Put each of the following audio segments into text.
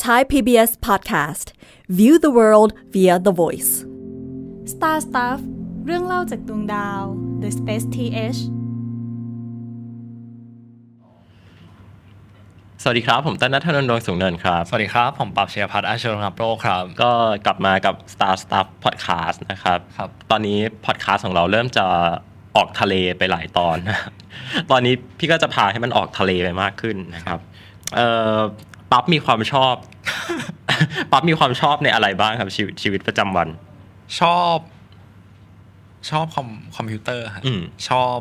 Thai PBS Podcast View the world via the voice Star Stuff เรื่องเล่าจากดวงดาว The Space TH สวัสดีครับผมต้นณัฐนนท์ ดวงสูงเนินครับสวัสดีครับผมปรับเชียรพัฒน์อาชรนับโรครับก็กลับมากับ Star Stuff Podcast นะครับตอนนี้ podcast ของเราเริ่มจะออกทะเลไปหลายตอนตอนนี้พี่ก็จะพาให้มันออกทะเลไปมากขึ้นนะครับปั๊บมีความชอบ ปั๊บมีความชอบในอะไรบ้างครับชีวิตประจำวันชอบคอมพิวเตอร์ครับชอบ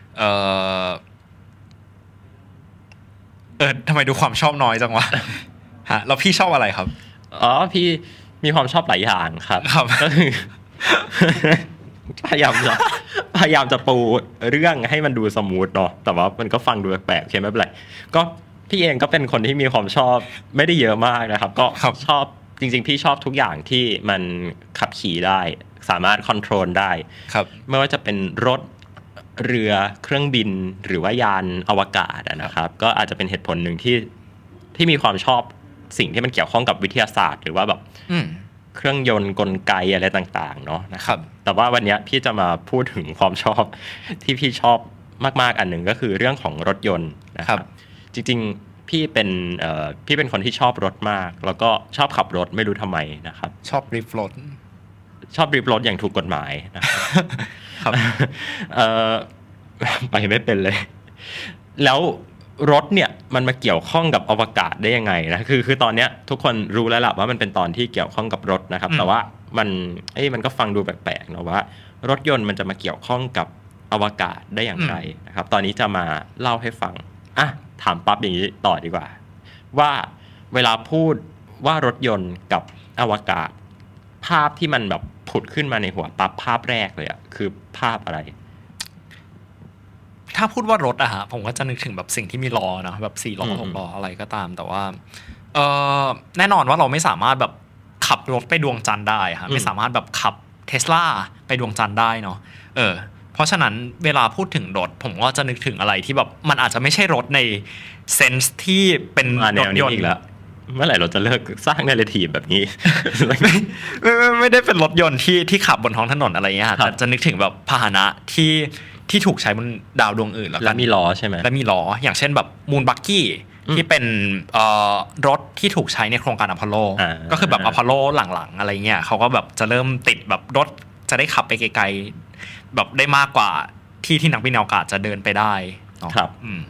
ทำไมดูความชอบน้อยจังวะ ฮะแล้วพี่ชอบอะไรครับพี่มีความชอบหลายอย่างครับก็คือ พยายามจะปูเรื่องให้มันดูสมูทเนาะแต่ว่ามันก็ฟังดูแปลกๆใช่ไหมไม่เป็นไรก็พี่เองก็เป็นคนที่มีความชอบไม่ได้เยอะมากนะครับก็ชอบจริงๆพี่ชอบทุกอย่างที่มันขับขี่ได้สามารถคอนโทรลได้ไม่ว่าจะเป็นรถเรือเครื่องบินหรือว่ายานอวกาศนะครับก็อาจจะเป็นเหตุผลหนึ่งที่มีความชอบสิ่งที่มันเกี่ยวข้องกับวิทยาศาสตร์หรือว่าแบบเครื่องยนต์กลไกอะไรต่างๆเนาะนะครับแต่ว่าวันนี้พี่จะมาพูดถึงความชอบที่พี่ชอบมากๆอันหนึ่งก็คือเรื่องของรถยนต์นะครับจริงๆพี่เป็นคนที่ชอบรถมากแล้วก็ชอบขับรถไม่รู้ทำไมนะครับชอบดริฟท์รถอย่างถูกกฎหมายนะครับไปไม่เป็นเลยแล้วรถเนี่ยมันมาเกี่ยวข้องกับอวกาศได้ยังไงนะคือตอนเนี้ยทุกคนรู้แล้วล่ะว่ามันเป็นตอนที่เกี่ยวข้องกับรถนะครับแต่ว่ามันก็ฟังดูแปลกๆนะว่ารถยนต์มันจะมาเกี่ยวข้องกับอวกาศได้อย่างไรนะครับตอนนี้จะมาเล่าให้ฟังถามปั๊บอย่างนี้ต่อดีกว่าว่าเวลาพูดว่ารถยนต์กับอวกาศภาพที่มันแบบผุดขึ้นมาในหัวปั๊บภาพแรกเลยอะคือภาพอะไรถ้าพูดว่ารถอะฮะผมก็จะนึกถึงแบบสิ่งที่มีล้อนะแบบ4ล้อ6ล้ออะไรก็ตามแต่ว่าแน่นอนว่าเราไม่สามารถแบบขับรถไปดวงจันทร์ได้ฮะไม่สามารถแบบขับ Tesla ไปดวงจันทร์ได้เนาะเพราะฉะนั้นเวลาพูดถึงรถผมก็จะนึกถึงอะไรที่แบบมันอาจจะไม่ใช่รถในเซนส์ที่เป็นรถยนต์อีกแล้วเมื่อไหร่เราจะเลิกสร้างเนเรทีฟแบบนี้ไม่ได้เป็นรถยนต์ที่ขับบนท้องถนนอะไรเงี้ยแต่จะนึกถึงแบบพาหนะที่ถูกใช้บนดาวดวงอื่นแล้วมีล้อใช่ไหมและมีล้ออย่างเช่นแบบมูนบักกี้ที่เป็นรถที่ถูกใช้ในโครงการอพอลโลก็คือแบบอพอลโลหลังๆอะไรเงี้ยเขาก็แบบจะเริ่มติดแบบรถจะได้ขับไปไกลๆแบบได้มากกว่าที่นักบินอวกาศจะเดินไปได้ครับ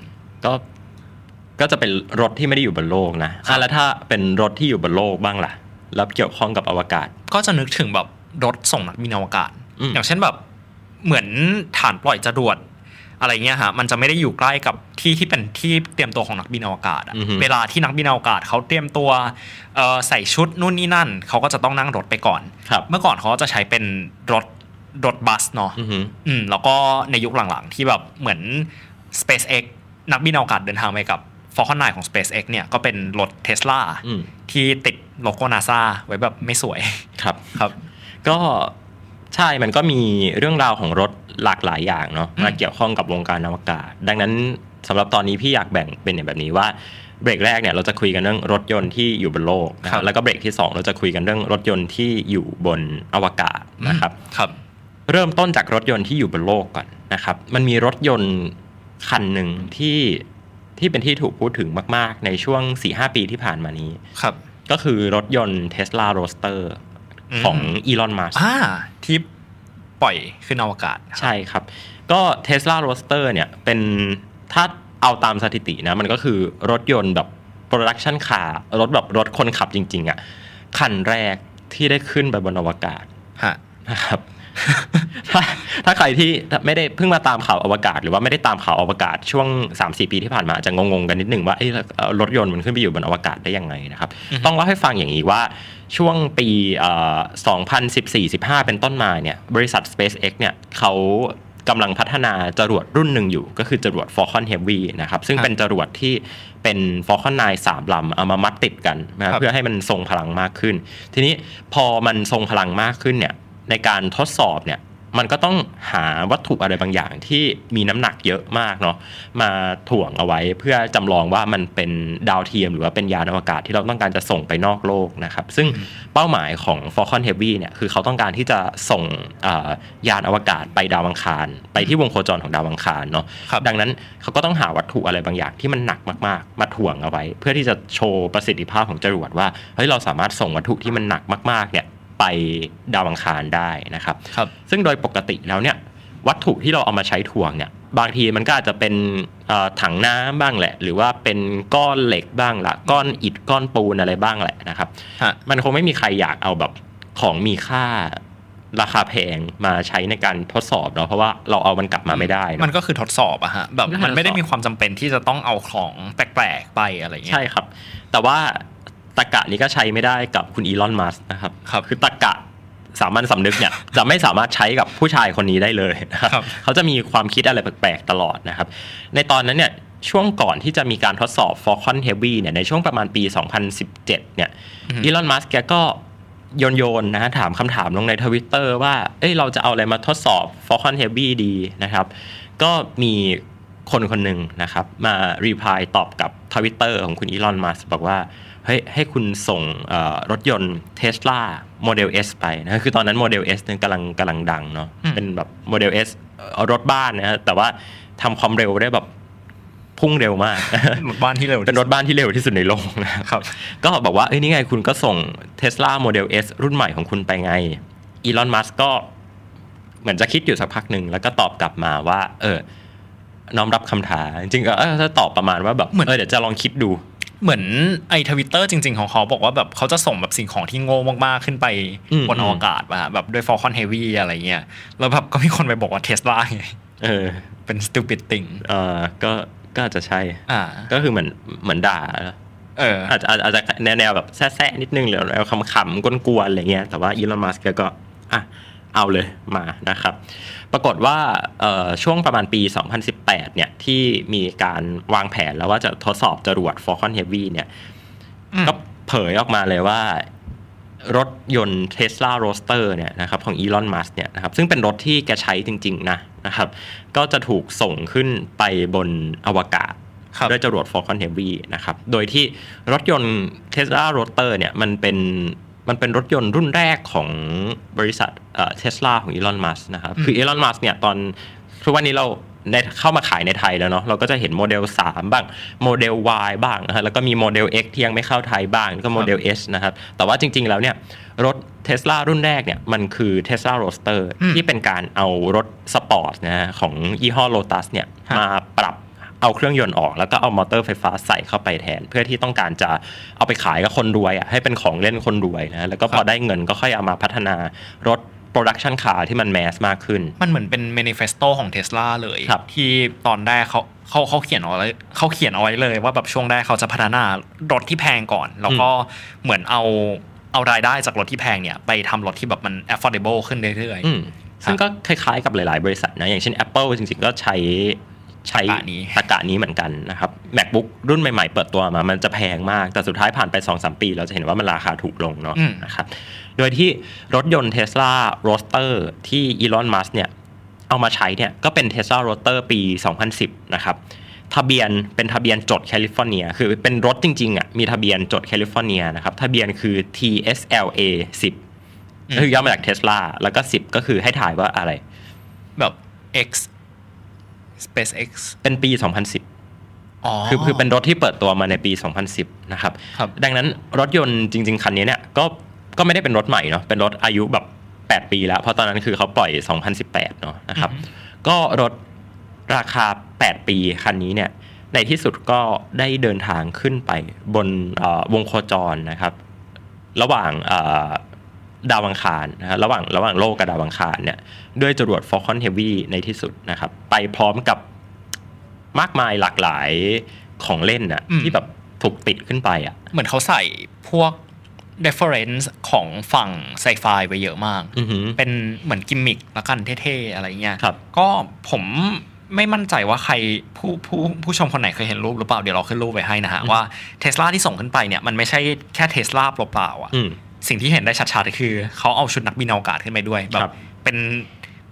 ก็จะเป็นรถที่ไม่ได้อยู่บนโลกนะแล้วถ้าเป็นรถที่อยู่บนโลกบ้างล่ะแล้วเกี่ยวข้องกับอวกาศก็จะนึกถึงแบบรถส่งนักบินอวกาศอย่างเช่นแบบเหมือนฐานปล่อยจรวดอะไรเงี้ยฮะมันจะไม่ได้อยู่ใกล้กับที่เป็นที่เตรียมตัวของนักบินอวกาศเวลาที่นักบินอวกาศเขาเตรียมตัวใส่ชุดนู่นนี่นั่นเขาก็จะต้องนั่งรถไปก่อนเมื่อก่อนเขาจะใช้เป็นรถบัสเนาะแล้วก็ในยุคหลังๆที่แบบเหมือน SpaceX นักบินอวกาศเดินทางไปกับFalcon 9 ของ SpaceX เนี่ยก็เป็นรถ Tesla ที่ติดโลโก้ NASA ไว้แบบไม่สวยครับก็ใช่มันก็มีเรื่องราวของรถหลากหลายอย่างเนาะมาเกี่ยวข้องกับวงการอวกาศดังนั้นสำหรับตอนนี้พี่อยากแบ่งเป็นแบบนี้ว่าเบรกแรกเนี่ยเราจะคุยกันเรื่องรถยนต์ที่อยู่บนโลกนะครับแล้วก็เบรกที่2เราจะคุยกันเรื่องรถยนต์ที่อยู่บนอวกาศนะครับเริ่มต้นจากรถยนต์ที่อยู่บนโลกก่อนนะครับมันมีรถยนต์คันหนึ่งที่เป็นที่ถูกพูดถึงมากๆในช่วง 4-5 ปีที่ผ่านมานี้ก็คือรถยนต์ Tesla Roadster ของอีลอน มัสก์ที่ปล่อยขึ้นอวกาศใช่ครับก็ Tesla Roadster เนี่ยเป็นถ้าเอาตามสถิตินะมันก็คือรถยนต์แบบ Production Car รถคนขับจริงๆอ่ะคันแรกที่ได้ขึ้นไปบนอวกาศนะครับถ้าใครที่ไม่ได้เพิ่งมาตามข่าวอวกาศหรือว่าไม่ได้ตามข่าวอวกาศช่วง 3-4 ปีที่ผ่านมาจะงงๆกันนิดนึงว่ารถยนต์มันขึ้นไปอยู่บนอวกาศได้ยังไงนะครับต้องเล่าให้ฟังอย่างนี้ว่าช่วงปี2014-15เป็นต้นมาเนี่ยบริษัท SpaceX เนี่ยเขากำลังพัฒนาจรวดรุ่นหนึ่งอยู่ก็คือจรวด Falcon Heavy นะครับซึ่งเป็นจรวดที่เป็น Falcon 9 3 ลำเอามามัดติดกันนะเพื่อให้มันทรงพลังมากขึ้นทีนี้พอมันทรงพลังมากขึ้นเนี่ยในการทดสอบเนี่ยมันก็ต้องหาวัตถุอะไรบางอย่างที่มีน้ำหนักเยอะมากเนาะมาถ่วงเอาไว้เพื่อจำลองว่ามันเป็นดาวเทียมหรือว่าเป็นยานอวกาศที่เราต้องการจะส่งไปนอกโลกนะครับซึ่งเป้าหมายของ Falcon Heavy เนี่ยคือเขาต้องการที่จะส่งยานอวกาศไปดาวอังคารไปที่วงโคจรของดาวอังคารเนาะดังนั้นเขาก็ต้องหาวัตถุอะไรบางอย่างที่มันหนักมากๆมาถ่วงเอาไว้เพื่อที่จะโชว์ประสิทธิภาพของจรวดว่าเฮ้ยเราสามารถส่งวัตถุที่มันหนักมากๆเนี่ยไปดาวอังคารได้นะครับซึ่งโดยปกติแล้วเนี่ยวัตถุที่เราเอามาใช้ถ่วงเนี่ยบางทีมันก็อาจจะเป็นถังน้ำบ้างแหละหรือว่าเป็นก้อนเหล็กบ้างละก้อนอิฐก้อนปูนอะไรบ้างแหละนะครับมันคงไม่มีใครอยากเอาแบบของมีค่าราคาแพงมาใช้ในการทดสอบเนาะเพราะว่าเราเอามันกลับมาไม่ได้มันก็คือทดสอบอะฮะแบบมันไม่ได้มีความจำเป็นที่จะต้องเอาของแปลกๆไปอะไรเงี้ยใช่ครับแต่ว่าตรรกะนี้ก็ใช้ไม่ได้กับคุณอีลอนมัสก์นะครับคือตรรกะสามัญสำนึกเนี่ยจะไม่สามารถใช้กับผู้ชายคนนี้ได้เลยนะครับเขาจะมีความคิดอะไรแปลกๆตลอดนะครับในตอนนั้นเนี่ยช่วงก่อนที่จะมีการทดสอบ Falcon Heavy เนี่ยในช่วงประมาณปี 2017 เนี่ยอีลอนมัสก์แกก็โยนนะถามคำถามลงใน Twitter ว่าเราจะเอาอะไรมาทดสอบ Falcon Heavy ดีนะครับก็มีคนหนึ่งนะครับมารีพลายตอบกับ Twitter ของคุณอีลอนมัสก์บอกว่าเฮ้ยให้คุณส่งรถยนต์ Tesla Model S ไปนะคือตอนนั้น Model S เนี่ยกำลังดังเนาะเป็นแบบ Model S รถบ้านนะฮะแต่ว่าทำความเร็วได้แบบพุ่งเร็วมากรถบ้านที่เร็วเป็นรถบ้านที่เร็วที่สุดในโลกนะครับก็บอกว่านี่ไงคุณก็ส่ง Tesla Model S รุ่นใหม่ของคุณไปไงอีลอนมัสก์ก็เหมือนจะคิดอยู่สักพักหนึ่งแล้วก็ตอบกลับมาว่าน้อมรับคำท้าจริงๆก็ถ้าตอบประมาณว่าแบบเดี๋ยวจะลองคิดดูเหมือนไอ้ Twitter จริงๆของเขาบอกว่าแบบเขาจะส่งแบบสิ่งของที่โง่มากๆขึ้นไปบนอวกาศป่ะแบบด้วย Falcon Heavy อะไรเงี้ยแล้วแบบก็มีคนไปบอกว่า Tesla ไงเป็น stupid thing ก็อาจจะใช่ก็คือเหมือนด่าอาจจะแนวแบบแซ่ๆนิดนึงหรือแนวขำๆกวนๆอะไรเงี้ยแต่ว่าอีลอนมัสก์ก็เอาเลยมานะครับปรากฏว่าช่วงประมาณปี 2018 เนี่ยที่มีการวางแผนแล้วว่าจะทดสอบจรวด Falcon Heavy เนี่ยก็เผยออกมาเลยว่ารถยนต์ Tesla Roadster เนี่ยนะครับของอีลอนมัสก์เนี่ยนะครับซึ่งเป็นรถที่แกใช้จริงๆนะครับก็จะถูกส่งขึ้นไปบนอวกาศด้วยจรวด Falcon Heavy นะครับโดยที่รถยนต์ Tesla Roadster เนี่ยมันเป็นรถยนต์รุ่นแรกของบริษัทTesla ของอีลอนมัสก์นะครับคืออีลอนมัสก์เนี่ยตอนทุกวันนี้เราเข้ามาขายในไทยแล้วเนาะเราก็จะเห็นโมเดล3บ้างโมเดล Y บ้างนะฮะแล้วก็มีโมเดล X ที่ยังไม่เข้าไทยบ้างแล้วก็โมเดล S นะครับแต่ว่าจริงๆแล้วเนี่ยรถ Tesla รุ่นแรกเนี่ยมันคือ Tesla Roadster ที่เป็นการเอารถสปอร์ตนะฮะของยี่ห้อ Lotus เนี่ยมาปรับเอาเครื่องยนต์ออกแล้วก็เอามอเตอร์ไฟฟ้าใส่เข้าไปแทนเพื่อที่ต้องการจะเอาไปขายกับคนรวยให้เป็นของเล่นคนรวยนะแล้วก็พอได้เงินก็ค่อยเอามาพัฒนารถproduction car ที่มันแมสมากขึ้นมันเหมือนเป็น manifesto ของ Tesla เลยที่ตอนแรกเขาเขียนเอาไว้เลยว่าแบบช่วงแรกเขาจะพัฒนารถที่แพงก่อนแล้วก็เหมือนเอารายได้จากรถที่แพงเนี่ยไปทำรถที่แบบมัน affordable ขึ้นเรื่อยๆซึ่งก็คล้ายๆกับหลายๆบริษัทนะอย่างเช่น Apple จริงๆก็ใช้ตรรกะนี้เหมือนกันนะครับ MacBook รุ่นใหม่ๆเปิดตัวมามันจะแพงมากแต่สุดท้ายผ่านไป 2-3 ปีเราจะเห็นว่ามันราคาถูกลงเนาะนะครับโดยที่รถยนต์ Tesla Roadster ที่อีลอนมัสก์เนี่ยเอามาใช้เนี่ยก็เป็น Tesla Roadster ปี 2010 นะครับทะเบียนเป็นทะเบียนจดแคลิฟอร์เนียคือเป็นรถจริงๆมีทะเบียนจดแคลิฟอร์เนียนะครับทะเบียนคือ TSLA 10คือย่อมาจาก Tesla แล้วก็10ก็คือให้ถ่ายว่าอะไรแบบ X SpaceX เป็นปี 2010คือเป็นรถที่เปิดตัวมาในปี 2010 นะครับดังนั้นรถยนต์จริงๆคันนี้เนี่ยก็ไม่ได้เป็นรถใหม่เนาะเป็นรถอายุแบบ8ปีแล้วเพราะตอนนั้นคือเขาปล่อย2018เนาะนะครับก็รถราคา8ปีคันนี้เนี่ยในที่สุดก็ได้เดินทางขึ้นไปบนวงโคจรนะครับระหว่างดาวอังคารนะฮะระหว่างโลกกับดาวอังคารเนี่ยด้วยจรวด Falcon Heavy ในที่สุดนะครับไปพร้อมกับมากมายหลากหลายของเล่นน่ะที่แบบถูกติดขึ้นไปอ่ะเหมือนเขาใส่พวก reference ของฝั่งไซไฟไปเยอะมากเป็นเหมือนกิมมิคละกันเท่ๆอะไรเงี้ยก็ผมไม่มั่นใจว่าใครผู้ชมคนไหนเคยเห็นรูปหรือเปล่าเดี๋ยวเราขึ้นรูปไว้ให้นะฮะว่า Tesla ที่ส่งขึ้นไปเนี่ยมันไม่ใช่แค่ Tesla เปล่าๆอ่ะสิ่งที่เห็นได้ชัดๆคือเขาเอาชุดนักบินอวกาศขึ้นไปด้วยแบบเป็น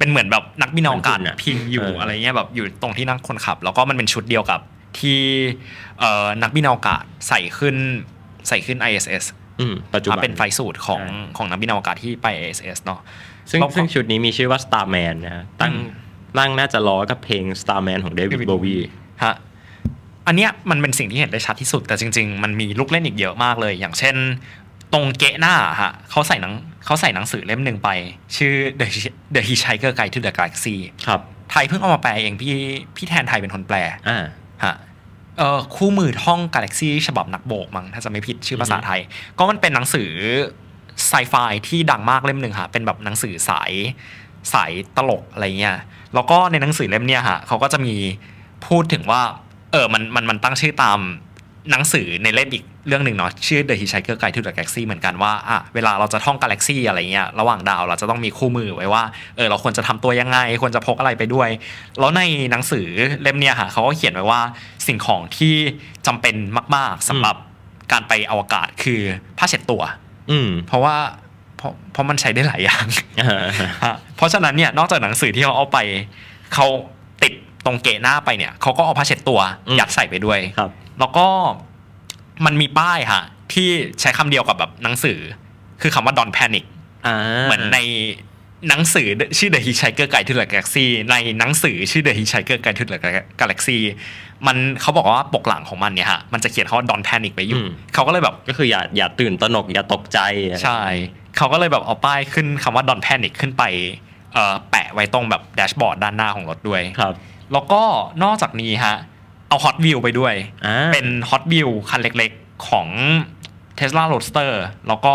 เป็นเหมือนแบบนักบินอวกาศพิงอยู่อะไรเงี้ยแบบอยู่ตรงที่นั่งคนขับแล้วก็มันเป็นชุดเดียวกับที่นักบินอวกาศใส่ขึ้น ISS ปัจจุบันเป็นไฟสูตรของนักบินอวกาศที่ไป ISS เนาะซึ่งชุดนี้มีชื่อว่า Starman นะฮะตั้งน่าจะล้อกับเพลง Starman ของ David Bowie ฮะอันเนี้ยมันเป็นสิ่งที่เห็นได้ชัดที่สุดแต่จริงๆมันมีลูกเล่นอีกเยอะมากเลยอย่างเช่นตรงเกะหน้าฮะเขาใส่หนังสือเล่มหนึ่งไปชื่อ The Hitchhiker Guide to the Galaxy ครับไทยเพิ่งเอามาแปลเองพี่แทนไทยเป็นคนแปลฮะคู่มือท่องกาแล็กซี่ฉบับนักโบกมั้งถ้าจะไม่ผิดชื่อภาษาไทยก็มันเป็นหนังสือไซไฟที่ดังมากเล่มหนึ่งฮะเป็นแบบหนังสือสายตลกอะไรเงี้ยแล้วก็ในหนังสือเล่มเนี้ยฮะเขาก็จะมีพูดถึงว่ามันตั้งชื่อตามหนังสือในเล่มอีกเรื่องหนึ่งเนาะชื่อ The Hitchhiker Guide to the Galaxy เหมือนกันว่าเวลาเราจะท่องกาแล็กซี่อะไรเงี้ยระหว่างดาวเราจะต้องมีคู่มือไว้ว่าเราควรจะทำตัวยังไงควรจะพกอะไรไปด้วยแล้วในหนังสือเล่มเนี้ยค่ะเขาก็เขียนไว้ว่าสิ่งของที่จำเป็นมากๆสำหรับการไปอวกาศคือผ้าเช็ดตัวเพราะมันใช้ได้หลายอย่างเพราะฉะนั้นเนี่ยนอกจากหนังสือที่เขาเอาไปเขาติดตรงเกะหน้าไปเนี่ยเขาก็เอาผ้าเช็ดตัวยัดใส่ไปด้วยแล้วก็มันมีป้ายค่ะที่ใช้คำเดียวกับแบบหนังสือคือคำว่า Don't Panic เหมือนในหนังสือชื่อ The Hitchhiker Guide to the Galaxy ในหนังสือชื่อ The Hitchhiker Guide to the Galaxy มันเขาบอกว่าปกหลังของมันเนี่ยฮะมันจะเขียนคำว่า Don't Panic ไปอยู่เขาก็เลยแบบก็คืออย่าตื่นตระหนกอย่าตกใจใช่เขาก็เลยแบบเอาป้ายขึ้นคำว่า Don't Panic ขึ้นไปแปะไว้ตรงแบบแดชบอร์ดด้านหน้าของรถด้วยแล้วก็นอกจากนี้ฮะเอา Hot Wheel ไปด้วยเป็น Hot Wheel คันเล็กๆของ Tesla Roadster แล้วก็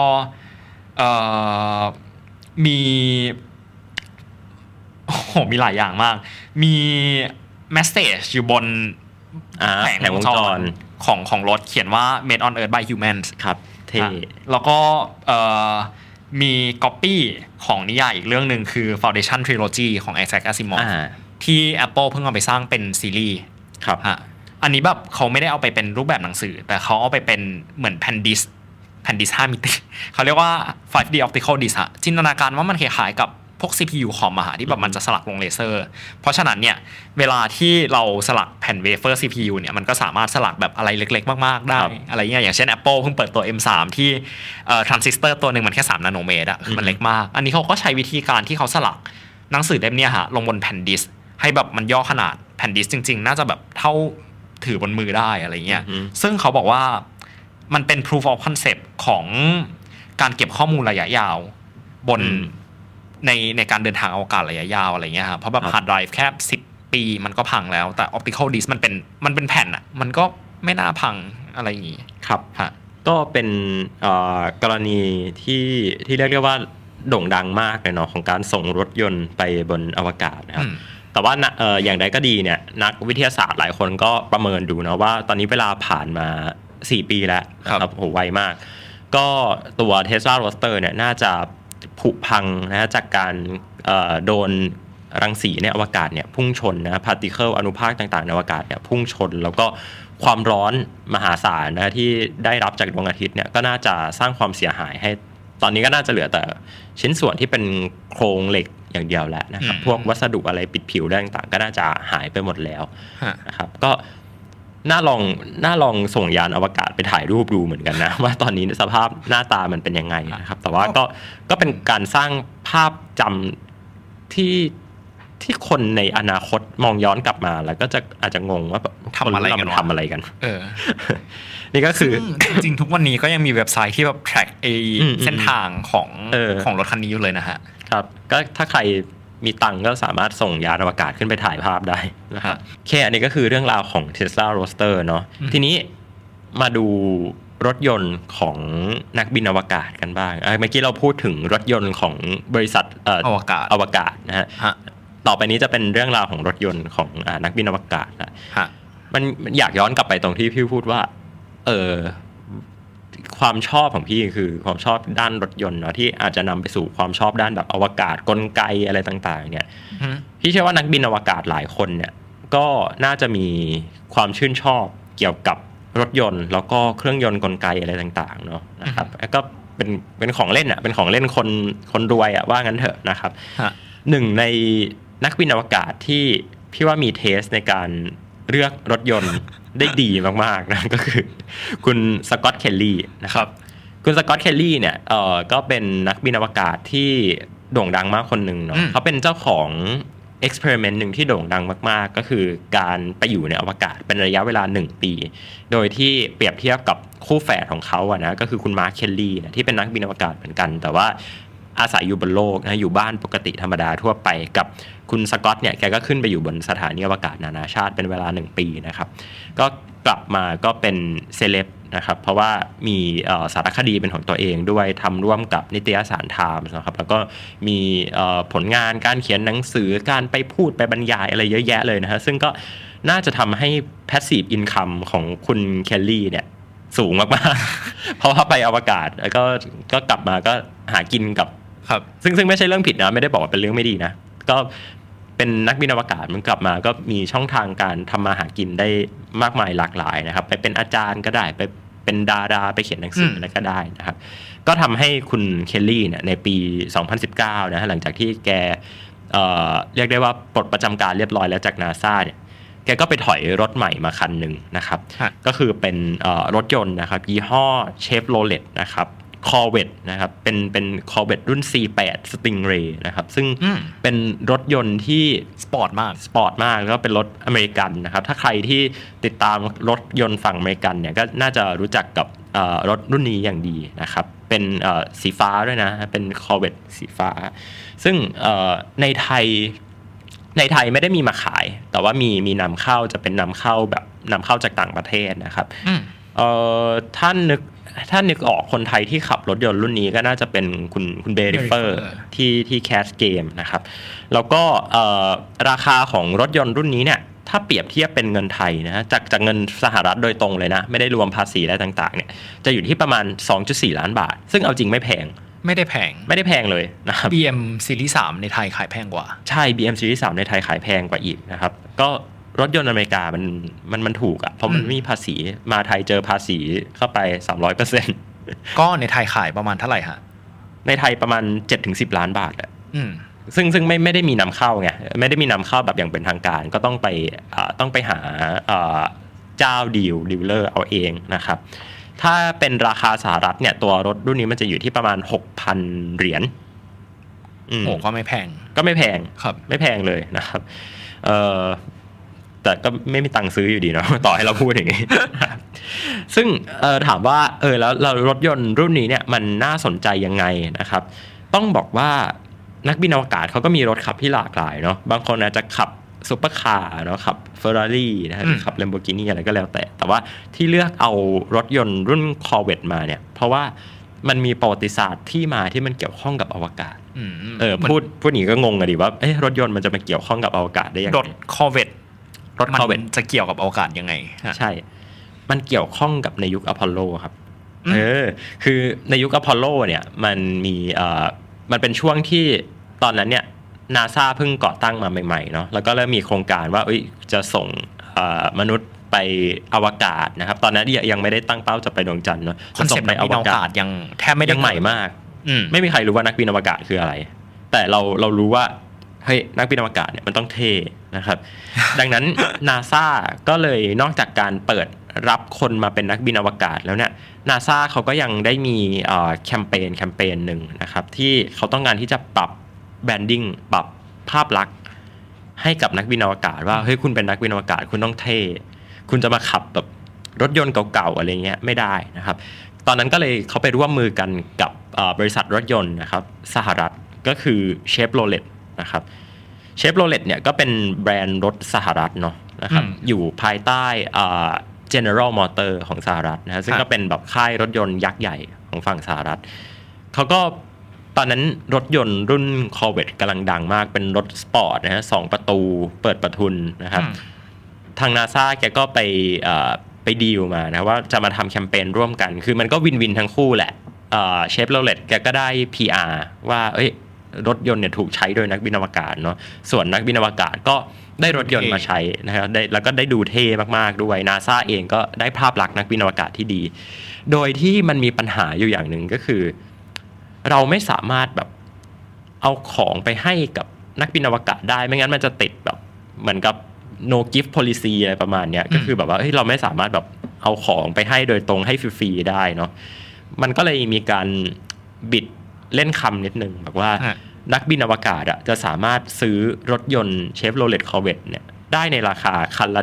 มีมีหลายอย่างมากมี message อยู่บนแผงวงจรของรถเขียนว่า made on earth by humans ครับเท่แล้วก็มี copy ของนิยายอีกเรื่องหนึ่งคือ Foundation Trilogy ของ Isaac Asimov ที่ Apple เพิ่งเอาไปสร้างเป็นซีรีส์ครับอันนี้แบบเขาไม่ได้เอาไปเป็นรูปแบบหนังสือแต่เขาเอาไปเป็นเหมือนแผ่นดิส5 มิติเขาเรียกว่า 5D optical disc จินตนาการว่ามันคล้ายๆกับพวก CPU คอมที่แบบมันจะสลักลงเลเซอร์เพราะฉะนั้นเนี่ยเวลาที่เราสลักแผ่นเวเฟอร์ CPU เนี่ยมันก็สามารถสลักแบบอะไรเล็กๆมากๆได้อะไรเงี้ยอย่างเช่น Apple เพิ่งเปิดตัว M3 ที่ทรานซิสเตอร์ตัวหนึ่งมันแค่3นาโนเมตรมันเล็กมากอันนี้เขาก็ใช้วิธีการที่เขาสลักหนังสือเล่มนี้ฮะลงบนแผ่นดิสให้แบบมันย่อขนาดแผ่นดิสจริงๆน่าจะแบบเท่าถือบนมือได้อะไรเงี้ยซึ่งเขาบอกว่ามันเป็น proof of concept ของการเก็บข้อมูลระยะยาวบนในการเดินทางอวกาศระยะยาวอะไรเงี้ยครับเพราะแบบ hard drive แค่10 ปีมันก็พังแล้วแต่ optical disk มันเป็นแผ่นอ่ะมันก็ไม่น่าพังอะไรอย่างงี้ครับก็เป็นกรณีที่เรียกได้ว่าโด่งดังมากเลยเนาะของการส่งรถยนต์ไปบนอวกาศนะครับแต่ว่าอย่างใดก็ดีเนี่ยนักวิทยาศาสตร์หลายคนก็ประเมินดูนะว่าตอนนี้เวลาผ่านมา4 ปีแล้วนะครับโหไวมากก็ตัว Tesla Roadster เนี่ยน่าจะผุพังนะจากการโดนรังสีในอวกาศเนี่ยพุ่งชนนะพาร์ติเคิลอนุภาคต่างๆในอวกาศเนี่ยพุ่งชนแล้วก็ความร้อนมหาศาลนะที่ได้รับจากดวงอาทิตย์เนี่ยก็น่าจะสร้างความเสียหายให้ตอนนี้ก็น่าจะเหลือแต่ชิ้นส่วนที่เป็นโครงเหล็กอย่างเดียวแล้วนะครับพวกวัสดุอะไรปิดผิวต่างๆก็น่าจะหายไปหมดแล้วนะครับก็น่าลองส่งยานอวกาศไปถ่ายรูปดูเหมือนกันนะว่าตอนนี้สภาพหน้าตามันเป็นยังไงนะครับแต่ว่าก็เป็นการสร้างภาพจำที่คนในอนาคตมองย้อนกลับมาแล้วก็จะอาจจะงงว่าทำอะไรกันนี่ก็คือจริงๆทุกวันนี้ก็ยังมีเว็บไซต์ที่แบบ track เส้นทางของรถคันนี้อยู่เลยนะฮะครับก็ถ้าใครมีตังก็สามารถส่งยานอวกาศขึ้นไปถ่ายภาพได้นะครับแค่อันนี้ก็คือเรื่องราวของ Tesla Roadster เนาะทีนี้มาดูรถยนต์ของนักบินอวกาศกันบ้างเมื่อกี้เราพูดถึงรถยนต์ของบริษัทอวกาศนะฮะต่อไปนี้จะเป็นเรื่องราวของรถยนต์ของนักบินอวกาศนะมันอยากย้อนกลับไปตรงที่พี่พูดว่าความชอบของพี่คือความชอบด้านรถยนต์เนาะที่อาจจะนำไปสู่ความชอบด้านแบบอวกาศกลไกอะไรต่างๆเนี่ยพี่เชื่อว่านักบินอวกาศหลายคนเนี่ยก็น่าจะมีความชื่นชอบเกี่ยวกับรถยนต์แล้วก็เครื่องยนต์กลไกอะไรต่างๆเนาะนะครับก็เป็นของเล่นอ่ะเป็นของเล่นคนรวยอ่ะว่างั้นเถอะนะครับหนึ่งในนักบินอวกาศที่พี่ว่ามีเทสในการเลือกรถยนต์ได้ดีมากๆนะก็คือคุณสกอตต์เคลลี่นะครับคุณสกอตต์เคลลี่เนี่ยก็เป็นนักบินอวกาศที่โด่งดังมากคนหนึ่งเนาะเขาเป็นเจ้าของexperiment หนึ่งที่โด่งดังมากๆก็คือการไปอยู่ในอวกาศเป็นระยะเวลา1ปีโดยที่เปรียบเทียบกับคู่แฝดของเขาอะนะก็คือคุณมาร์คเคลลี่นะที่เป็นนักบินอวกาศเหมือนกันแต่ว่าอาศัยอยู่บนโลกนะอยู่บ้านปกติธรรมดาทั่วไปกับคุณสกอตเนี่ยแกก็ขึ้นไปอยู่บนสถานีอวกาศนานาชาติเป็นเวลา1ปีนะครับก็กลับมาก็เป็นเซเลบนะครับเพราะว่ามีสารคดีเป็นของตัวเองด้วยทำร่วมกับนิตยสารไทม์นะครับแล้วก็มีผลงานการเขียนหนังสือการไปพูดไปบรรยายอะไรเยอะแยะเลยนะฮะซึ่งก็น่าจะทำให้ passive income ของคุณเคลลี่เนี่ยสูงมากๆเพราะว่าไปอวกาศแล้วก็กลับมาก็หากินกับซึ่งไม่ใช่เรื่องผิดนะไม่ได้บอกว่าเป็นเรื่องไม่ดีนะก็เป็นนักบินอวกาศมันกลับมาก็มีช่องทางการทำมาหากินได้มากมายหลากหลายนะครับไปเป็นอาจารย์ก็ได้ไปเป็นดาราไปเขียนหนังสืออะไรก็ได้นะครับก็ทำให้คุณเคลลี่เนี่ยในปี 2019 นะหลังจากที่แกเรียกได้ว่าปลดประจำการเรียบร้อยแล้วจาก NASA เนี่ยแกก็ไปถอยรถใหม่มาคันหนึ่งนะครับก็คือเป็นรถยนต์นะครับยี่ห้อเชฟโรเลตนะครับCorvette นะครับเป็น Corvette รุ่น C8 Stingray นะครับซึ่งเป็นรถยนต์ที่สปอร์ตมากแล้วก็เป็นรถอเมริกันนะครับถ้าใครที่ติดตามรถยนต์ฝั่งอเมริกันเนี่ยก็น่าจะรู้จักกับรถรุ่นนี้อย่างดีนะครับเป็นสีฟ้าด้วยนะเป็น Corvette สีฟ้าซึ่งในไทยไม่ได้มีมาขายแต่ว่ามีนำเข้าจะเป็นนำเข้าแบบนำเข้าจากต่างประเทศนะครับท่านนึกออกคนไทยที่ขับรถยนต์รุ่นนี้ก็น่าจะเป็นคุณเบริเฟอร์ที่แคสเกมนะครับแล้วก็ราคาของรถยนต์รุ่นนี้เนี่ยถ้าเปรียบเทียบเป็นเงินไทยนะจากเงินสหรัฐโดยตรงเลยนะไม่ได้รวมภาษีอะไรต่างๆเนี่ยจะอยู่ที่ประมาณ 2.4 ล้านบาทซึ่งเอาจริงไม่แพงไม่ได้แพงเลยนะครับ BM Series 3ในไทยขายแพงกว่าใช่ BM Series 3ในไทยขายแพงกว่าอีกนะครับก็รถยนต์อเมริกามันถูกอ่ะเพราะมันมีภาษีมาไทยเจอภาษีเข้าไป 300% ก็ในไทยขายประมาณเท่าไหร่ฮะในไทยประมาณ 7-10 ล้านบาทอ่ะซึ่งไม่ได้มีนำเข้าไงไม่ได้มีนำเข้าแบบอย่างเป็นทางการก็ต้องไปหาเจ้าดีลเลอร์เอาเองนะครับถ้าเป็นราคาสหรัฐเนี่ยตัวรถรุ่นนี้มันจะอยู่ที่ประมาณ 6,000 เหรียญโอ้ก็ไม่แพงครับไม่แพงเลยนะครับแต่ก็ไม่มีตังค์ซื้ออยู่ดีเนาะต่อให้เราพูดอย่างนี้ ซึ่งถามว่าแล้วรถยนต์รุ่นนี้เนี่ยมันน่าสนใจยังไงนะครับต้องบอกว่านักบินอวกาศเขาก็มีรถขับที่หลากหลายเนาะบางคนอาจจะขับซุปเปอร์คาร์เนาะขับเฟอร์รารี่นะครับขับ Lamborghini อะไรก็แล้วแต่ว่าที่เลือกเอารถยนต์รุ่น Corvette มาเนี่ยเพราะว่ามันมีประวัติศาสตร์ที่มาที่มันเกี่ยวข้องกับอวกาศพูดอย่างนี้ก็งงอะดิว่ารถยนต์มันจะมาเกี่ยวข้องกับอวกาศได้ยังไงรถ Corvette จะเกี่ยวกับอวกาศยังไงใช่มันเกี่ยวข้องกับในยุคอพอลโลครับคือในยุคอพอลโลเนี่ยมันเป็นช่วงที่ตอนนั้นเนี่ยNASA เพิ่งก่อตั้งมาใหม่ๆเนาะแล้วก็เริ่มมีโครงการว่าจะส่งมนุษย์ไปอวกาศนะครับตอนนั้นยังไม่ได้ตั้งเป้าจะไปดวงจันทร์เนาะคอนเซ็ปต์นักบินอวกาศยังแทบไม่ได้ใหม่มากไม่มีใครรู้ว่านักบินอวกาศคืออะไรแต่เรารู้ว่าเฮ้ยนักบินอวกาศเนี่ยมันต้องเท่นะครับดังนั้น NASA ก็เลยนอกจากการเปิดรับคนมาเป็นนักบินอวกาศแล้วเนี่ย NASA เขาก็ยังได้มีแคมเปญหนึ่งนะครับที่เขาต้องการที่จะปรับแบรนดิ้งปรับภาพลักษณ์ให้กับนักบินอวกาศว่าเฮ้ยคุณเป็นนักบินอวกาศคุณต้องเท่คุณจะมาขับแบบรถยนต์เก่าๆอะไรเงี้ยไม่ได้นะครับตอนนั้นก็เลยเขาไปร่วมมือกันกับบริษัทรถยนต์นะครับสหรัฐก็คือ Chevrolet นะครับ Chevrolet เนี่ยก็เป็นแบรนด์รถสหรัฐเนาะนะครับอยู่ภายใต้General Motor ของสหรัฐนะซึ่งก็เป็นแบบค่ายรถยนต์ยักษ์ใหญ่ของฝั่งสหรัฐเขาก็ตอนนั้นรถยนต์รุ่น Corvette กำลังดังมากเป็นรถสปอร์ตนะฮะ2ประตูเปิดประทุนนะครับทาง NASA แกก็ไปดีลมานะว่าจะมาทำแคมเปญร่วมกันคือมันก็วินทั้งคู่แหละChevrolet แกก็ได้ PR ว่ารถยนต์เนี่ยถูกใช้โดยนักบินอวกาศเนาะส่วนนักบินอวกาศก็ได้รถยนต์มาใช้นะครับแล้วก็ได้ดูเท่มากๆด้วย NASA เองก็ได้ภาพลักษณ์นักบินอวกาศที่ดีโดยที่มันมีปัญหาอยู่อย่างหนึ่งก็คือเราไม่สามารถแบบเอาของไปให้กับนักบินอวกาศได้ไม่งั้นมันจะติดแบบเหมือนกับ no gift policy อะไรประมาณเนี้ยก็คือแบบว่าเราไม่สามารถแบบเอาของไปให้โดยตรงให้ฟรีๆได้เนาะมันก็เลยมีการบิดเล่นคำนิดนึงแบบว่านักบินอวกาศจะสามารถซื้อรถยนต์ Chevrolet Corvette เนี่ยได้ในราคาคันละ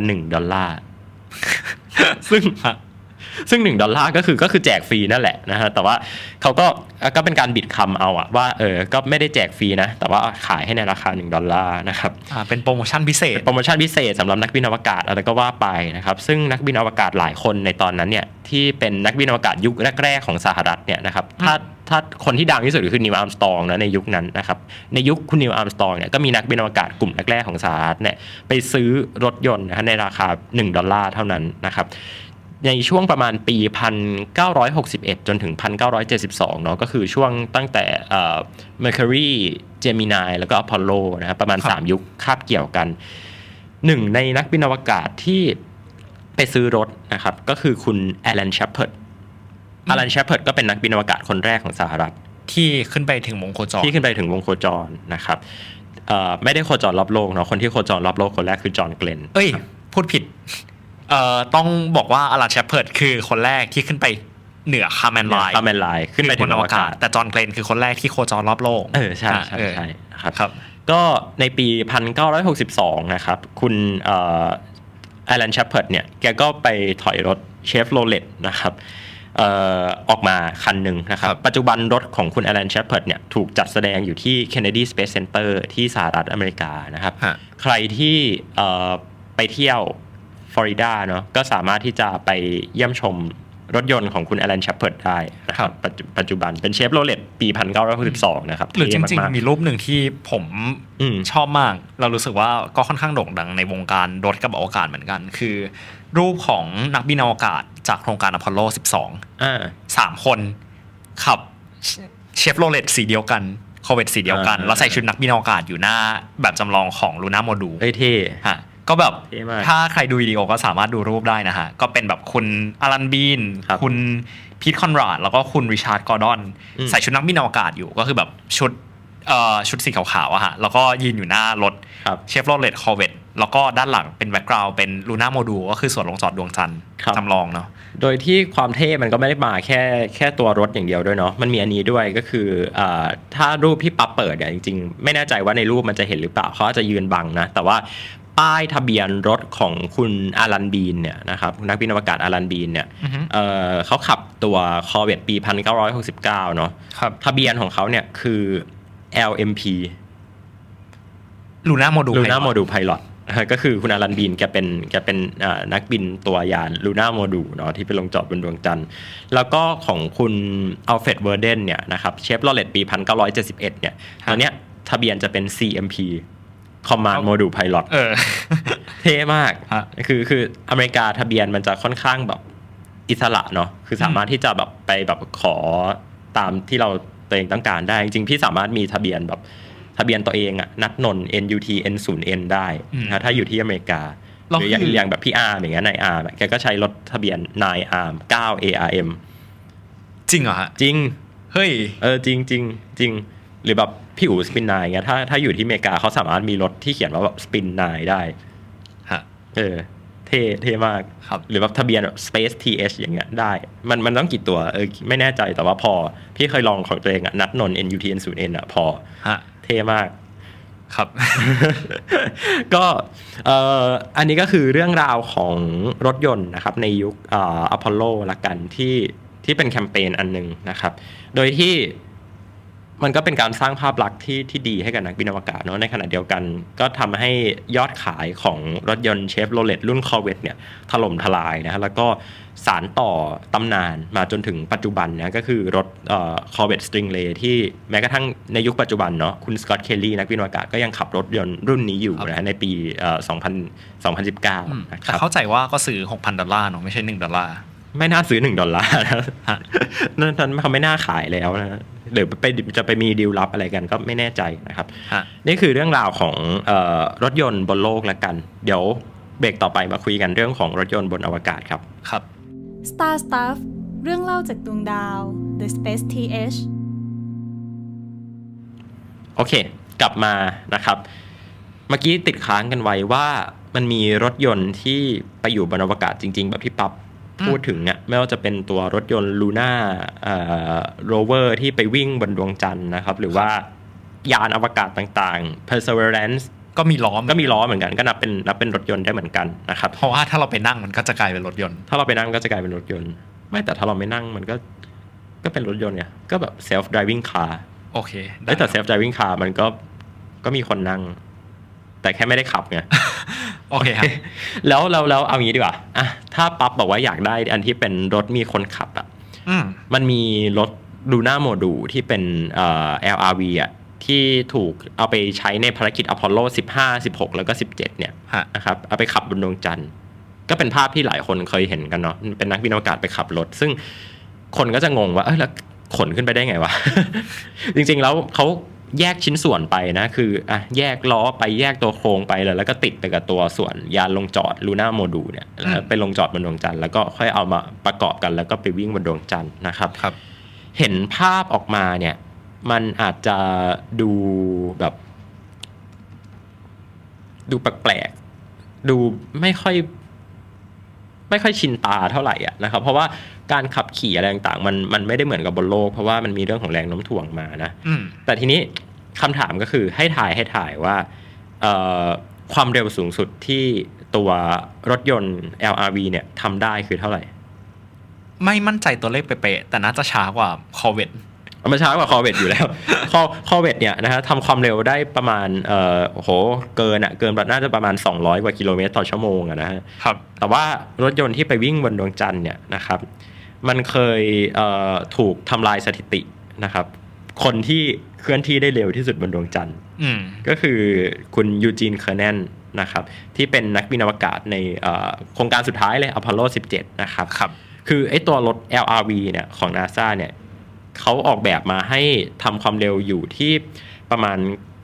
$1 ซึ่ง$1ก็คือแจกฟรีนั่นแหละนะฮะแต่ว่าเขาก็เป็นการบิดคำเอาว่าก็ไม่ได้แจกฟรีนะแต่ว่าขายให้ในราคา$1นะครับเป็นโปรโมชั่นพิเศษสำหรับนักบินอวกาศอะไรก็ว่าไปนะครับซึ่งนักบินอวกาศหลายคนในตอนนั้นเนี่ยที่เป็นนักบินอวกาศยุคแรกๆของสหรัฐเนี่ยนะครับถ้าคนที่ดังที่สุดคือนิว อาร์มสตรองนะในยุคนั้นนะครับในยุคคุณนิว อาร์มสตรองเนี่ยก็มีนักบินอวกาศกลุ่มแรกๆของสหรัฐเนี่ยไปซื้อรถยนต์นะในราคา$1เท่านั้นนะครับในช่วงประมาณปี1961จนถึง1972เนาะก็คือช่วงตั้งแต่Mercury Gemini แล้วก็ Apollo นะครับประมาณ3ยุคคาบเกี่ยวกันหนึ่งในนักบินอวกาศที่ไปซื้อรถนะครับก็คือคุณแอลัน แชปเพิร์ดก็เป็นนักบินอวกาศคนแรกของสหรัฐที่ขึ้นไปถึงวงโคจรนะครับไม่ได้โคจรรอบโลกเนาะคนที่โคจรรอบโลกคนแรกคือจอห์นเกลนพูดผิดต้องบอกว่าอลัน แชปเพิร์ดคือคนแรกที่ขึ้นไปเหนือคาร์แมนไลน์ขึ้นไปถึงอวกาศแต่จอห์นเกลนคือคนแรกที่โคจรรอบโลกใช่ครับก็ในปี1962นะครับคุณอลัน แชปเพิร์ดเนี่ยแกก็ไปถอยรถเชฟโรเลตนะครับออกมาคันหนึ่งนะครับปัจจุบันรถของคุณอลัน แชปเพิร์ดเนี่ยถูกจัดแสดงอยู่ที่ Kennedy Space Center ที่สหรัฐอเมริกานะครับใครที่ไปเที่ยวฟลอริดาเนาะก็สามารถที่จะไปเยี่ยมชมรถยนต์ของคุณอลัน แชปเพิร์ดได้นะครับปัจจุบันเป็นเชฟโรเลตปี1962นะครับหรือจริงๆมีรูปหนึ่งที่ผมชอบมากเรารู้สึกว่าก็ค่อนข้างโด่งดังในวงการรถกับอวกาศเหมือนกันคือรูปของนักบินอวกาศจากโครงการอพอลโล12 3 คนขับเชฟโรเลตสีเดียวกันคอร์เวตสีเดียวกันแล้วใส่ชุดนักบินอวกาศอยู่หน้าแบบจำลองของลูน่าโมดูลเท่ก็แบบถ้าใครดูวิดีโอก็สามารถดูรูปได้นะฮะก็เป็นแบบคุณอลันบีนคุณพีทคอนราดแล้วก็คุณริชาร์ดกอร์ดอนใส่ชุดนักบินอวกาศอยู่ก็คือแบบชุดสีขาวๆอะฮะแล้วก็ยืนอยู่หน้ารถเชฟโรเลตคอร์เวตแล้วก็ด้านหลังเป็นแบ็คกราวด์เป็นลูน่าโมดูลก็คือส่วนลงจอดดวงจันทร์จำลองเนาะโดยที่ความเท่มันก็ไม่ได้มาแค่ตัวรถอย่างเดียวด้วยเนาะมันมีอันนี้ด้วยก็คือถ้ารูปที่ปั๊บเปิดเนี่ยจริงๆไม่แน่ใจว่าในรูปมันจะเห็นหรือเปล่าเขาอาจจะยืนบังนะแต่ว่าป้ายทะเบียนรถของคุณอารันบีนเนี่ยนะครับนักบินอวกาศอารันบีนเนี่ยเขาขับตัวคอร์เวตปี1969เนาะทะเบียนของเขาเนี่ยคือ LMP ลูน่าโมดูลไพลอตก็คือคุณอารันบีนแกเป็นนักบินตัวยานลูน่าโมดูลเนาะที่ไปลงจอดบนดวงจันทร์แล้วก็ของคุณอัลเฟรดเวอร์เดนเนี่ยนะครับเชฟโรเลตปี1971เนี่ยตอนเนี้ยทะเบียนจะเป็น CMP Command Module Pilot เท่มากคืออเมริกาทะเบียนมันจะค่อนข้างแบบอิสระเนาะคือสามารถที่จะแบบไปแบบขอตามที่เราตัวเองต้องการได้จริงๆพี่สามารถมีทะเบียนแบบทะเบียนตัวเองอะนัทนนท์ NUT N0N ได้นะถ้าอยู่ที่อเมริกาหรืออย่างแบบพี่อาร์อย่างเงี้ยนายอาร์แกก็ใช้รถทะเบียนนายอาร์ม9 ARM จริงเหรอฮะจริงเฮ้ยจริงหรือแบบพี่อู๋สปินนายเงี้ยถ้าอยู่ที่อเมริกาเขาสามารถมีรถที่เขียนว่าแบบสปินนายได้ฮะเท่มากหรือแบบทะเบียนแบบ Space TH อย่างเงี้ยได้มันต้องกี่ตัวไม่แน่ใจแต่ว่าพอพี่เคยลองของตัวเองนัทนนท์ NUT N0N พอเท่มากครับก็อันนี้ก็คือเรื่องราวของรถยนต์นะครับในยุคอพอลโลละกันที่เป็นแคมเปญอันนึงนะครับโดยที่มันก็เป็นการสร้างภาพลักษณ์ที่ดีให้กับนักบินอวกาศเนาะในขณะเดียวกันก็ทำให้ยอดขายของรถยนต์เชฟโรเลตรุ่นคอร์เวตเนี่ยถล่มทลายนะแล้วก็สานต่อตำนานมาจนถึงปัจจุบันนะก็คือรถคอร์เวตสตริงเลย์ที่แม้กระทั่งในยุคปัจจุบันเนาะคุณสกอตต์เคลลี่นักบินอวกาศก็ยังขับรถยนต์รุ่นนี้อยู่นะในปี2019 นะครับแต่เข้าใจว่าก็ซื้อ$6,000เนาะไม่ใช่$1 ไม่น่าซื้อ$1นะนั่นเขาไม่น่าขายแล้วนะหรือจะไปมีดีลลับอะไรกันก็ไม่แน่ใจนะครับนี่คือเรื่องราวของรถยนต์บนโลกละกันเดี๋ยวเบรกต่อไปมาคุยกันเรื่องของรถยนต์บนอวกาศครับ Star Stuff เรื่องเล่าจากดวงดาว The Space TH โอเคกลับมานะครับเมื่อกี้ติดค้างกันไว้ว่ามันมีรถยนต์ที่ไปอยู่บนอวกาศจริงๆแบบที่ปั๊บพูดถึงเนี่ยไม่ว่าจะเป็นตัวรถยนต์ลูน่าโรเวอร์ที่ไปวิ่งบนดวงจันทร์นะครับหรือว่ายานอวกาศต่างๆ Perseverance ก็มีล้อเหมือนกันก็นับเป็นรถยนต์ได้เหมือนกันนะครับเพราะว่าถ้าเราไปนั่งมันก็จะกลายเป็นรถยนต์ถ้าเราไปนั่งก็จะกลายเป็นรถยนต์ไม่แต่ถ้าเราไม่นั่งมันก็เป็นรถยนต์เนี่ยก็แบบ self driving car โอเคแต่ self driving car มันก็มีคนนั่งแต่แค่ไม่ได้ขับไงโอเคครับแล้วเอางี้ดีกว่าอ่ะถ้าปั๊บบอกว่าอยากได้อันที่เป็นรถมีคนขับอ่ะมันมีรถลูน่าโมดูลที่เป็นLRV อ่ะที่ถูกเอาไปใช้ในภารกิจอพอลโล15 16แล้วก็17เนี่ยนะครับเอาไปขับบนดวงจันทร์ก็เป็นภาพที่หลายคนเคยเห็นกันเนาะเป็นนักบินอวกาศไปขับรถซึ่งคนก็จะงงว่าแล้วขนขึ้นไปได้ไงวะ จริงๆแล้วเขาแยกชิ้นส่วนไปนะคือแยกล้อไปแยกตัวโครงไปแล้วก็ติดไปกับตัวส่วนยานลงจอดลูน่าโมดูลเนี่ยไปลงจอดบนดวงจันทร์แล้วก็ค่อยเอามาประกอบกันแล้วก็ไปวิ่งบนดวงจันทร์นะครับเห็นภาพออกมาเนี่ยมันอาจจะดูแบบดูแปลกๆดูไม่ค่อยชินตาเท่าไหร่อ่ะนะครับเพราะว่าการขับขี่อะไรต่างๆมันไม่ได้เหมือนกับบนโลกเพราะว่ามันมีเรื่องของแรงโน้มถ่วงมานะแต่ทีนี้คำถามก็คือให้ถ่ายว่าความเร็วสูงสุดที่ตัวรถยนต์ LRV เนี่ยทำได้คือเท่าไหร่ไม่มั่นใจตัวเลขเป๊ะๆแต่น่าจะช้ากว่า Corvette มันช้ากว่า Corvette อยู่แล้ว Corvette เนี่ยนะฮะทำความเร็วได้ประมาณเกินน่าจะประมาณ200กว่ากิโลเมตรต่อชั่วโมงนะฮะครับแต่ว่ารถยนต์ที่ไปวิ่งบนดวงจันทร์เนี่ยนะครับมันเคยถูกทำลายสถิตินะครับคนที่เคลื่อนที่ได้เร็วที่สุดบนดวงจันทร์ก็คือคุณยูจีนเคอร์แนนนะครับที่เป็นนักบินอวกาศในโครงการสุดท้ายเลยอพอลโล17นะครับคือไอ้ตัวรถ LRV เนี่ยของ NASA เนี่ยเขาออกแบบมาให้ทำความเร็วอยู่ที่ประมาณ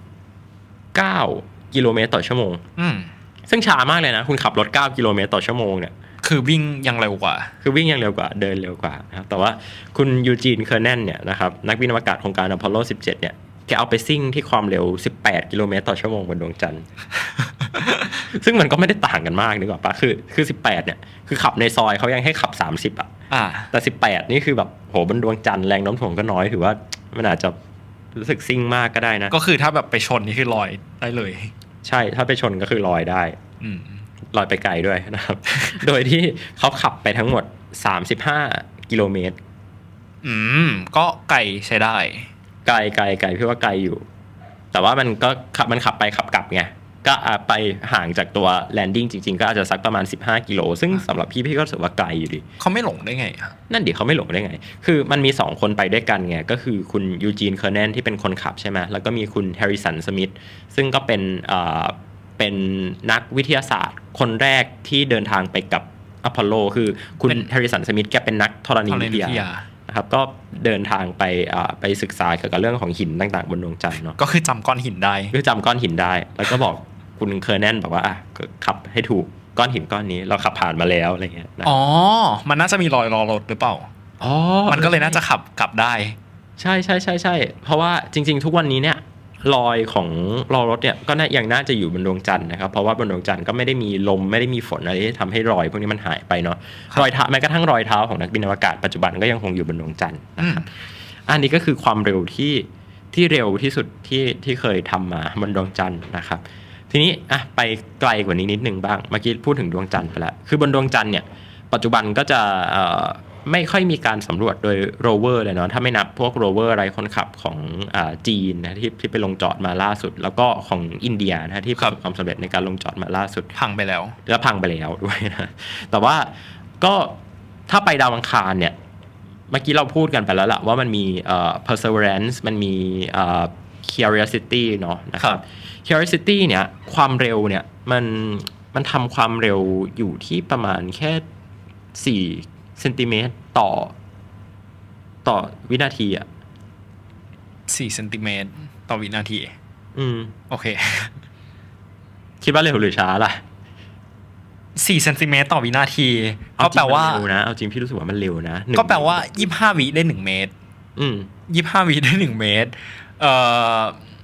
9กิโลเมตรต่อชั่วโมงซึ่งช้ามากเลยนะคุณขับรถ9กิโลเมตรต่อชั่วโมงเนี่ยคือวิ่งยังเร็วกว่าเดินเร็วกว่านะครับแต่ว่าคุณยูจีนเคอร์แนนเนี่ยนะครับนักบินอวกาศโครงการอพอลโล17เนี่ยแกเอาไปซิ่งที่ความเร็ว18กิโลเมตรต่อชั่วโมงบนดวงจันทร์ ซึ่งมันก็ไม่ได้ต่างกันมากนึกออกปะคือ18เนี่ยคือขับในซอยเขายังให้ขับ30แต่18นี่คือแบบโหบนดวงจันทร์แรงโน้มถ่วงก็น้อยถือว่ามันอาจจะรู้สึกซิ่งมากก็ได้นะก็คือถ้าแบบไปชนนี่คือลอยได้เลยใช่ถ้าไปชนก็คือลอยได้ลอยไปไกลด้วยนะครับ โดยที่เขาขับไปทั้งหมด35กิโลเมตรก็ไกลใช้ได้ไกลพี่ว่าไกลอยู่แต่ว่ามันขับไปขับกลับไงก็ไปห่างจากตัวแลนดิ้งจริงๆก็อาจจะสักประมาณ15กิโลซึ่งสำหรับพี่ก็รู้สึกว่าไกลอยู่ดีเขาไม่หลงได้ไงนั่นดิเขาไม่หลงได้ไงคือมันมี2คนไปด้วยกันไงก็คือคุณยูจีนเคอร์แนนที่เป็นคนขับใช่ไหมแล้วก็มีคุณแฮร์ริสันสมิธซึ่งก็เป็นนักวิทยาศาสตร์คนแรกที่เดินทางไปกับอพอลโลคือคุณแฮร์ริสันสมิธแกเป็นนักธรณีวิทยานะครับก็เดินทางไปศึกษาเกี่ยวกับเรื่องของหินต่างๆบนดวงจันทร์เนาะก็คือจำก้อนหินได้แล้วก็บอกคุณเคอร์แนนบอกว่าขับให้ถูกก้อนหินก้อนนี้เราขับผ่านมาแล้วอะไรเงี้ยอ๋อมันน่าจะมีรอยล้อรถหรือเปล่ามันก็เลยน่าจะขับกลับได้ใช่เพราะว่าจริงๆทุกวันนี้เนี่ยรอยของล้อรถเนี่ยก็ยังน่าจะอยู่บนดวงจันทร์นะครับเพราะว่าบนดวงจันทร์ก็ไม่ได้มีลมไม่ได้มีฝนอะไรที่ทำให้รอยพวกนี้มันหายไปเนาะรอยเท้าแม้กระทั่งรอยเท้าของนักบินอวกาศปัจจุบันก็ยังคงอยู่บนดวงจันทร์นะครับอันนี้ก็คือความเร็วที่เร็วที่สุดที่เคยทำมาบนดวงจันทร์นะครับทีนี้ไปไกลกว่านี้นิดนึงบ้างเมื่อกี้พูดถึงดวงจันทร์ไปแล้วคือบนดวงจันทร์เนี่ยปัจจุบันก็จะไม่ค่อยมีการสำรวจโดยโรเวอร์เลยเนาะถ้าไม่นับพวกโรเวอร์ไร้คนขับของจีนนะที่ไปลงจอดมาล่าสุดแล้วก็ของอินเดียนะที่ประสบความสำเร็จในการลงจอดมาล่าสุดพังไปแล้วด้วยนะแต่ว่าก็ถ้าไปดาวอังคารเนี่ยเมื่อกี้เราพูดกันไปแล้วล่ะว่ามันมีperseverance มันมีcuriosity เนาะนะครับ curiosity เนี่ยความเร็วเนี่ยมันทำความเร็วอยู่ที่ประมาณแค่4เซนติเมตรต่อวินาที 4เซนติเมตรต่อวินาทีโอเคคิดว่าเร็วหรือช้าล่ะ 4เซนติเมตรต่อวินาทีก็แปลว่าเร็วนะเอาจริงพี่รู้สึกว่ามันเร็วนะก็แปลว่า25วิได้1เมตร25วิได้1เมตร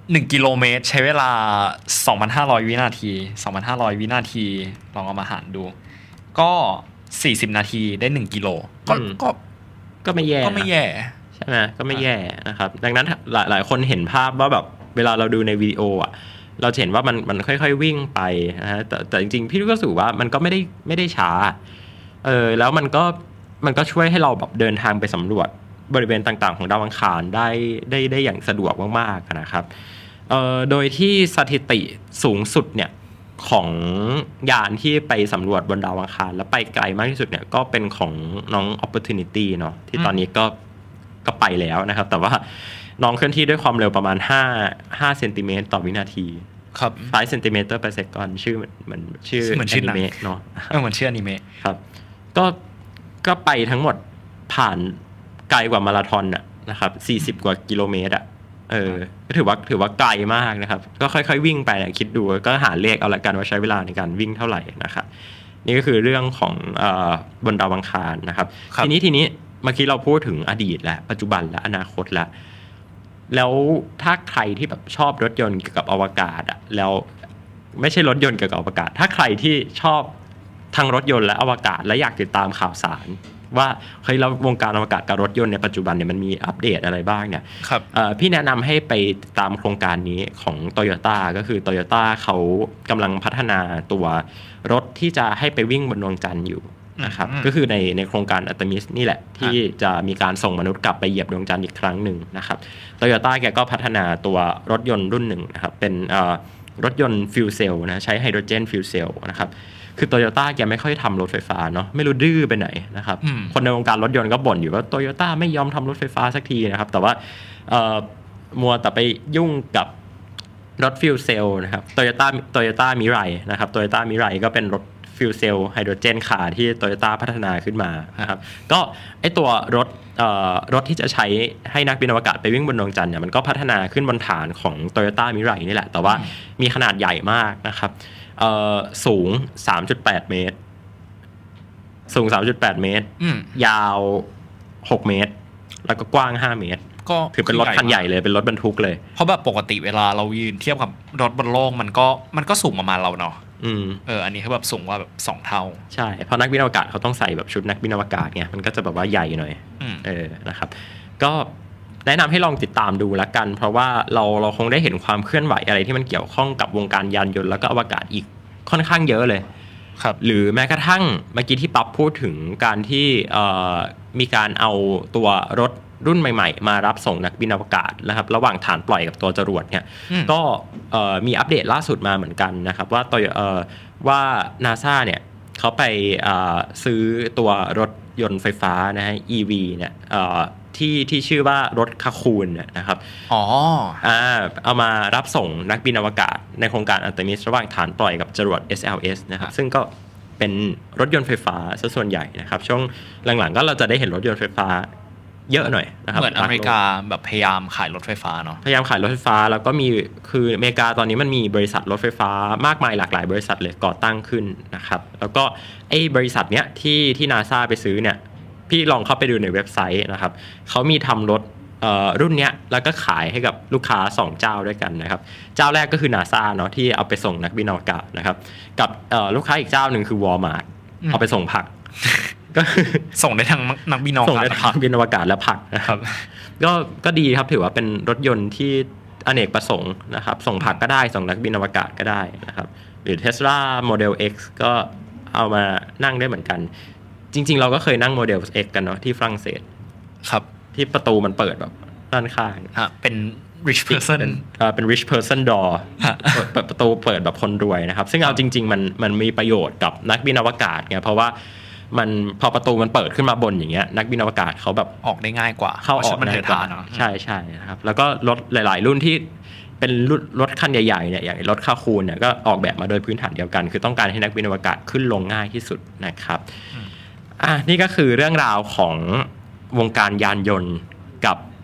1กิโลเมตรใช้เวลา 2,500 วินาที 2,500 วินาทีลองเอามาหารดูก็40นาทีได้1กิโลก็ไม่แย่ใช่ไหมก็ไม่แย่นะครับดังนั้นหลายคนเห็นภาพว่าแบบเวลาเราดูในวิดีโออ่ะเราเห็นว่ามันค่อยๆวิ่งไปนะฮะแต่จริงๆพี่ก็รู้สึกว่ามันก็ไม่ได้ช้าแล้วมันก็ช่วยให้เราแบบเดินทางไปสำรวจบริเวณต่างๆของดาวอังคารได้อย่างสะดวกมากๆนะครับโดยที่สถิติสูงสุดเนี่ยของยานที่ไปสำรวจบนดาวอังคารแล้วไปไกลมากที่สุดเนี่ยก็เป็นของน้อง Opportunity เนาะที่ตอนนี้ก็ไปแล้วนะครับแต่ว่าน้องเคลื่อนที่ด้วยความเร็วประมาณ5เซนติเมตรต่อวินาทีครับ 5 centimeter per second ชื่อเหมือนชื่ออนิเมะเนาะเหมือนชื่ออนิเมะครับก็ไปทั้งหมดผ่านไกลกว่ามาราธอนนะครับ40กว่ากิโลเมตรก็ถือว่าไกลมากนะครับก็ค่อยๆวิ่งไปคิดดูก็หาเลขเอาละกันว่าใช้เวลาในการวิ่งเท่าไหร่นะครับนี่ก็คือเรื่องของบนดาวอังคารนะครับทีนี้เมื่อกี้เราพูดถึงอดีตและปัจจุบันและอนาคตแล้วถ้าใครที่แบบชอบรถยนต์เกี่ยวกับอวกาศแล้วไม่ใช่รถยนต์เกี่ยวกับอวกาศถ้าใครที่ชอบทั้งรถยนต์และอวกาศและอยากติดตามข่าวสารว่าเฮ้ยเราวงการอวกาศกับรถยนต์ในปัจจุบันเนี่ยมันมีอัปเดตอะไรบ้างเนี่ยพี่แนะนำให้ไปติดตามโครงการนี้ของ Toyota ก็คือ Toyota เขากำลังพัฒนาตัวรถที่จะให้ไปวิ่งบนดวงจันทร์อยู่นะครับก็คือในโครงการอัตมิสนี่แหละที่จะมีการส่งมนุษย์กลับไปเหยียบดวงจันทร์อีกครั้งหนึ่งนะครับ Toyota แกก็พัฒนาตัวรถยนต์รุ่นหนึ่งนะครับเป็นรถยนต์ฟิวเซลนะใช้ไฮโดรเจนฟิวเซลนะครับคือ Toyota แกไม่ค่อยทำรถไฟฟ้าเนาะไม่รู้ดื้อไปไหนนะครับคนในวงการรถยนต์ก็บ่นอยู่ว่า Toyota ไม่ยอมทำรถไฟฟ้าสักทีนะครับแต่ว่ามัวแต่ไปยุ่งกับรถฟิวเซลนะครับ Toyota Mirai นะครับ Toyota Mirai ก็เป็นรถฟิวเซลไฮโดรเจนคาร์ที่ Toyota พัฒนาขึ้นมานะครับก็ไอตัวรถที่จะใช้ให้นักบินอวกาศไปวิ่งบนดวงจันทร์เนี่ยมันก็พัฒนาขึ้นบนฐานของ Toyota Mirai นี่แหละแต่ว่ามีขนาดใหญ่มากนะครับสูง 3.8 เมตรสูง 3.8 เมตรยาว6เมตรแล้วก็กว้าง5เมตรก็ถือเป็นรถคันใหญ่เลยเป็นรถบรรทุกเลยเพราะแบบปกติเวลาเรายืนเทียบกับรถบนโลกมันก็สูงประมาณเราเนาะอันนี้เขาแบบสูงกว่าแบบ2เท่าใช่เพราะนักบินอวกาศเขาต้องใส่แบบชุดนักบินอวกาศไงมันก็จะแบบว่าใหญ่หน่อยนะครับก็แนะนำให้ลองติดตามดูละกันเพราะว่าเราคงได้เห็นความเคลื่อนไหวอะไรที่มันเกี่ยวข้องกับวงการยานยนต์แล้วก็อวกาศอีกค่อนข้างเยอะเลยครับหรือแม้กระทั่งเมื่อกี้ที่ปั๊บพูดถึงการที่มีการเอาตัวรถรุ่นใหม่ๆมารับส่งนักบินอวกาศนะครับระหว่างฐานปล่อยกับตัวจรวดเนี่ยก็มีอัปเดตล่าสุดมาเหมือนกันนะครับว่า NASA เนี่ยเขาไปซื้อตัวรถยนต์ไฟฟ้านะฮะ EV เนี่ยที่ชื่อว่ารถคาคูนนะครับเอามารับส่งนักบินอวกาศในโครงการอัลติมิสระหว่างฐานปล่อยกับจรวด SLS นะครับซึ่งก็เป็นรถยนต์ไฟฟ้าซะส่วนใหญ่นะครับช่วงหลังๆก็เราจะได้เห็นรถยนต์ไฟฟ้าเยอะหน่อยนะครับเหมือนอเมริกาแบบพยายามขายรถไฟฟ้าเนาะพยายามขายรถไฟฟ้าแล้วก็มีคืออเมริกาตอนนี้มันมีบริษัทรถไฟฟ้ามากมายหลากหลายบริษัทเลยก่อตั้งขึ้นนะครับแล้วก็ไอ้บริษัทเนี้ยที่ NASA ไปซื้อเนี่ยพี่ลองเข้าไปดูในเว็บไซต์นะครับเขามีทำรถรุ่นเนี้ยแล้วก็ขายให้กับลูกค้า2เจ้าด้วยกันนะครับเจ้าแรกก็คือ NASA เนาะที่เอาไปส่งนักบินอวกาศนะครับกับลูกค้าอีกเจ้าหนึ่งคือ Walmart เอาไปส่งผักก็ส่งได้ทั้งนักบินอวกาศและผักบินอวกาศและผักนะครับก็ดีครับถือว่าเป็นรถยนต์ที่อเนกประสงค์นะครับส่งผักก็ได้ส่งนักบินอวกาศก็ได้นะครับหรือ Tesla Model X ก็เอามานั่งได้เหมือนกันจริงๆเราก็เคยนั่ง Model X กันเนาะที่ฝรั่งเศสครับที่ประตูมันเปิดแบบด้านข้างเป็น rich person เป็น rich person door ประตูเปิดแบบคนรวยนะครับซึ่งเอาจริงๆมันมีประโยชน์กับนักบินอวกาศไงเพราะว่ามันพอประตูมันเปิดขึ้นมาบนอย่างเงี้ยนักบินอวกาศเขาแบบออกได้ง่ายกว่าเข้าออกง่ายกว่าใช่ๆนะครับแล้วก็รถหลายๆรุ่นที่เป็นรถคันใหญ่ๆเนี่ยอย่างรถคาคูนเนี่ยก็ออกแบบมาโดยพื้นฐานเดียวกันคือต้องการให้นักบินอวกาศขึ้นลงง่ายที่สุดนะครับนี่ก็คือเรื่องราวของวงการยานยนต์กับ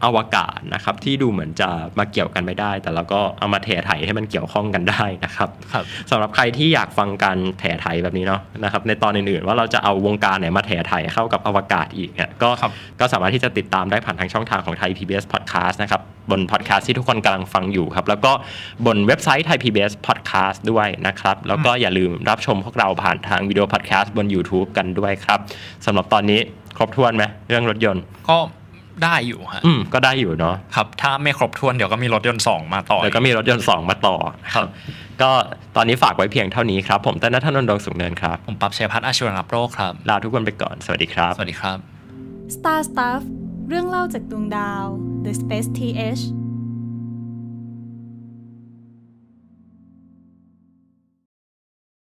อวกาศนะครับที่ดูเหมือนจะมาเกี่ยวกันไม่ได้แต่เราก็เอามาแถไถให้มันเกี่ยวข้องกันได้นะครับสำหรับใครที่อยากฟังการแถไถแบบนี้เนาะนะครับในตอนอื่นๆว่าเราจะเอาวงการไหนมาแถไถเข้ากับอวกาศอีกเนี่ยก็สามารถที่จะติดตามได้ผ่านทางช่องทางของ Thai PBS Podcast นะครับบนพอดแคสต์ที่ทุกคนกำลังฟังอยู่ครับแล้วก็บนเว็บไซต์ Thai PBS Podcast ด้วยนะครับแล้วก็อย่าลืมรับชมพวกเราผ่านทางวิดีโอพอดแคสต์บน YouTube กันด้วยครับสำหรับตอนนี้ครบถ้วนไหมเรื่องรถยนต์ก็ได้อยู่ฮะก็ได้อยู่เนาะครับถ้าไม่ครบถ้วนเดี๋ยวก็มีรถยนต์2มาต่อเดี๋ยวก็มีรถยนต์2มาต่อครับก็ตอนนี้ฝากไว้เพียงเท่านี้ครับผมเต้นณัฐนนท์ ดวงสุขเนินครับผมปั๊บ ชัยพัฒน์ อาชีวรังโรจน์ครับลาทุกคนไปก่อนสวัสดีครับสวัสดีครับ Star Stuff เรื่องเล่าจากดวงดาว The Space TH